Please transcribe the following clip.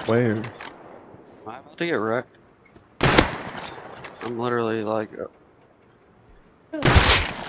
Where? Am I about to get wrecked? I'm literally like...